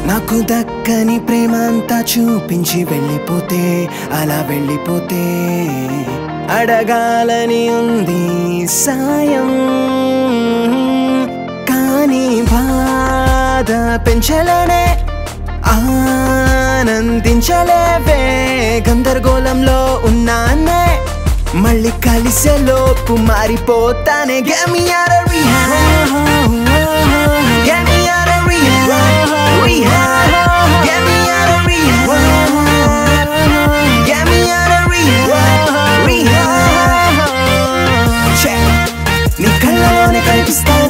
నాకు దక్కని ప్రేమ అంతా చూపించి వెళ్ళిపోతే అలా వెళ్ళిపోతే అడగాలని ఉంది సాయం కానీ బాధ పెంచలేనే ఆనందించలేవే గందరగోళంలో ఉన్నానే మళ్ళీ కలిసే లోపు మారిపోతానే Get me out of rehab Get me out of rehab Rehab Get me out of rehab Get me out of rehab Rehab Check నీ కళ్ళలోనే కనిపిస్తా